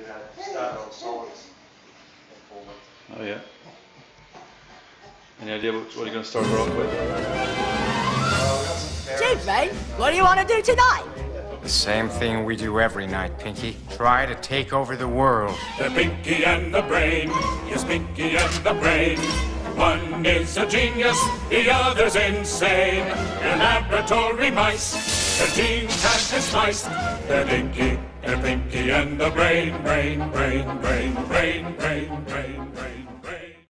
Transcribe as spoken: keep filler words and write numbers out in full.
we had started on solids and forward. Oh yeah. Any idea what, what you're going to start her off with? Chief, mate, what do you want to do tonight? The same thing we do every night, Pinky. Try to take over the world. The Pinky and the Brain, yes, Pinky and the Brain. One is a genius, the other's insane. They're laboratory mice, their genes have been spiced. They're Pinky, they're Pinky and the Brain, brain, brain, brain, brain, brain, brain, brain.